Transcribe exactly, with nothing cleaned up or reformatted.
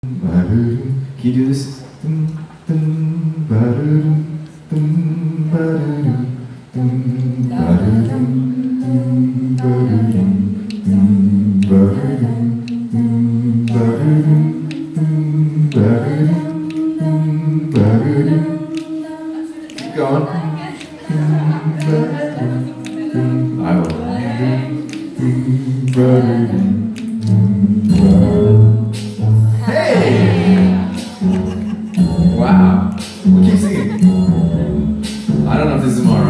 Can you do this? Keep going. I will. Hey! Wow. We'll keep singing. I don't know if this is more